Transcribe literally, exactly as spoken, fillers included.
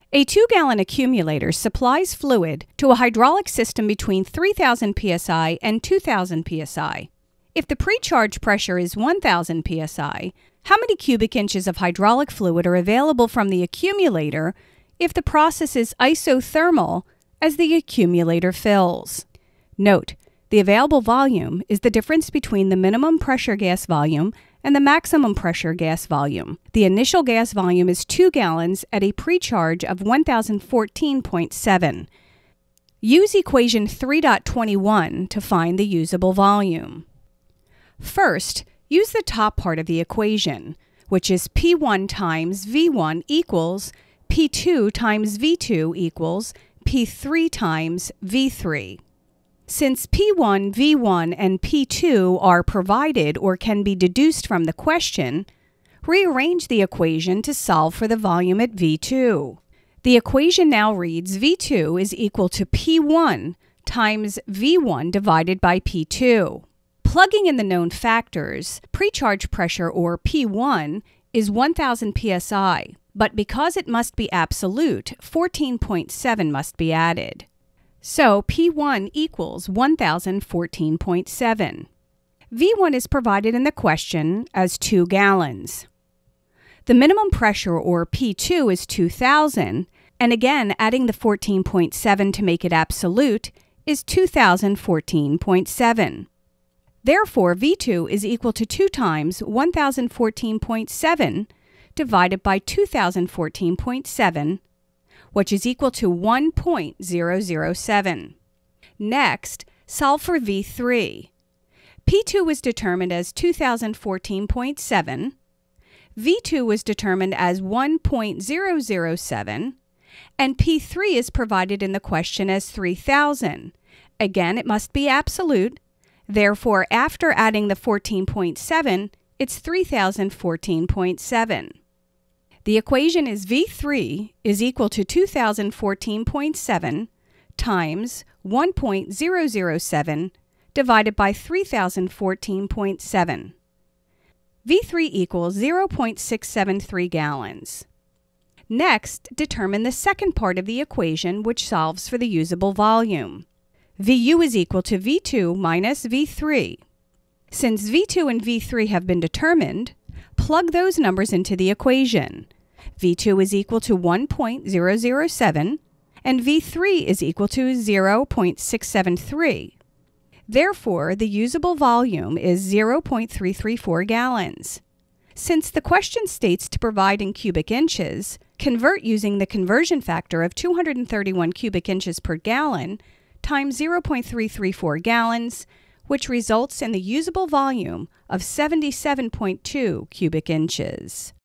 A two-gallon accumulator supplies fluid to a hydraulic system between three thousand P S I and two thousand P S I. If the pre-charge pressure is one thousand P S I, how many cubic inches of hydraulic fluid are available from the accumulator if the process is isothermal as the accumulator fills? Note, the available volume is the difference between the minimum pressure gas volume and the maximum pressure gas volume. The initial gas volume is two gallons at a pre-charge of one thousand fourteen point seven. Use equation three point twenty-one to find the usable volume. First, use the top part of the equation, which is P one times V one equals P two times V two equals P three times V three. Since P one, V one, and P two are provided or can be deduced from the question, rearrange the equation to solve for the volume at V two. The equation now reads V two is equal to P one times V one divided by P two. Plugging in the known factors, pre-charge pressure, or P one, is one thousand P S I, but because it must be absolute, fourteen point seven must be added. So P one equals one thousand fourteen point seven. V one is provided in the question as two gallons. The minimum pressure, or P two, is two thousand, and again adding the fourteen point seven to make it absolute is two thousand fourteen point seven. Therefore, V two is equal to two times one thousand fourteen point seven divided by two thousand fourteen point seven, which is equal to one point zero zero seven. Next, solve for V three. P two was determined as two thousand fourteen point seven, V two was determined as one point zero zero seven, and P three is provided in the question as three thousand. Again, it must be absolute. Therefore, after adding the fourteen point seven, it's three thousand fourteen point seven. The equation is V three is equal to two thousand fourteen point seven times one point zero zero seven divided by three thousand fourteen point seven. V three equals zero point six seven three gallons. Next, determine the second part of the equation, which solves for the usable volume. V U is equal to V two minus V three. Since V two and V three have been determined, plug those numbers into the equation. V two is equal to one point zero zero seven, and V three is equal to zero point six seven three. Therefore, the usable volume is zero point three three four gallons. Since the question states to provide in cubic inches, convert using the conversion factor of two hundred thirty-one cubic inches per gallon times zero point three three four gallons, which results in the usable volume of seventy-seven point two cubic inches.